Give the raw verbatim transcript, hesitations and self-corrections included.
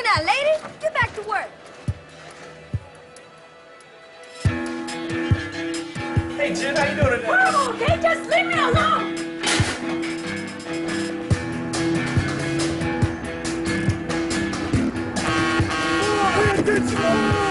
now, lady. Get back to work. Hey, Jen, how you doing today? Oh, okay, just leave me alone. Pay attention!